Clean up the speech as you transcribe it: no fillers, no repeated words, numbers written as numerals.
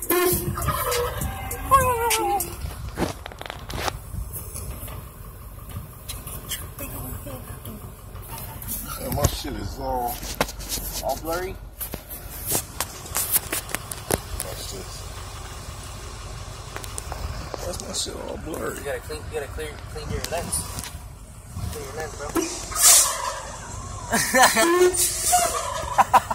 And my shit is all blurry. That's my shit all blurry. You gotta clean your lens. Clean your lens, bro.